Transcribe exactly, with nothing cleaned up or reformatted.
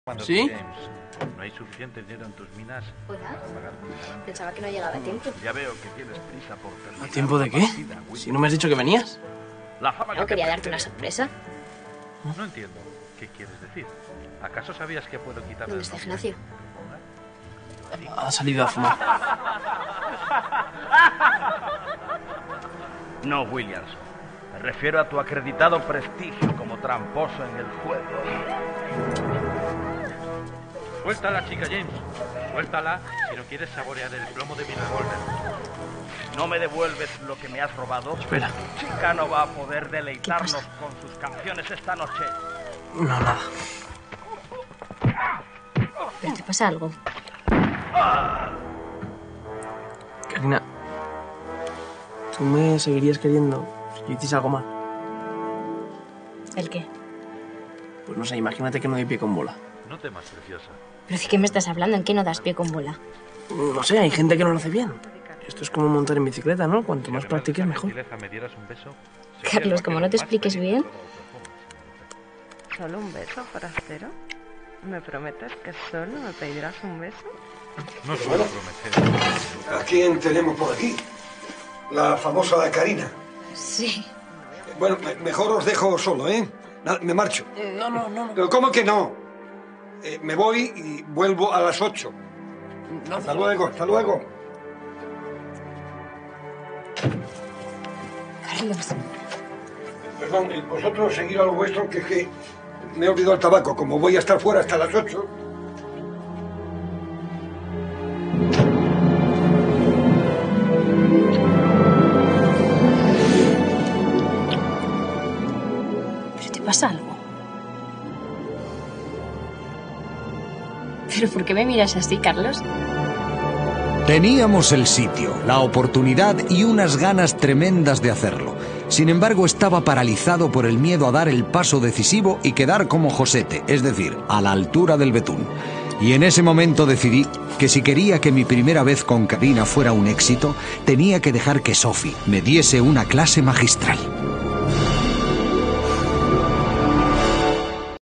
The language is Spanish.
¿Sí? No hay suficiente dinero en tus minas. Hola. Para pagar tus ganancias. Pensaba que no llegaba a tiempo. Ya veo que tienes prisa por terminar. ¿A tiempo de la qué? partida, Will. Si no me has dicho que venías. La fama No, que te quería darte una pertenece. sorpresa. No entiendo. ¿Qué quieres decir? ¿Acaso sabías que puedo quitarle ¿Dónde el está nombre? Ignacio? Ha salido a fumar. No, Williams. Me refiero a tu acreditado prestigio como tramposo en el juego. Suéltala, chica James. Suéltala si no quieres saborear el plomo de mi revólver. Si no me devuelves lo que me has robado, Espera. tu chica no va a poder deleitarnos ¿Qué pasa? con sus canciones esta noche. No, nada. ¿Pero te pasa algo? Karina, ¿tú me seguirías queriendo si yo hiciese algo mal? ¿El qué? Pues no sé, imagínate que no doy pie con bola. No temas, preciosa. ¿Pero de qué me estás hablando? ¿En qué no das pie con bola? No sé, hay gente que no lo hace bien. Esto es como montar en bicicleta, ¿no? Cuanto más practiques, mejor. Me dieras un beso, Carlos, como no te expliques bien. ¿Solo un beso, forastero? ¿Me prometes que solo me pedirás un beso? No suelo prometer. ¿A quién tenemos por aquí? La famosa Karina. Sí. Bueno, me- mejor os dejo solo, ¿eh? Nada, me marcho. No, no, no. no. ¿Cómo que no? Eh, me voy y vuelvo a las ocho. no, Hasta luego, hasta luego. Carlos. Perdón, eh, vosotros seguid a lo vuestro, que es que me he olvidado el tabaco. Como voy a estar fuera hasta las ocho... ¿Pero te pasa algo? ¿Pero por qué me miras así, Carlos? Teníamos el sitio, la oportunidad y unas ganas tremendas de hacerlo. Sin embargo, estaba paralizado por el miedo a dar el paso decisivo y quedar como Josete, es decir, a la altura del betún. Y en ese momento decidí que si quería que mi primera vez con Karina fuera un éxito, tenía que dejar que Sophie me diese una clase magistral.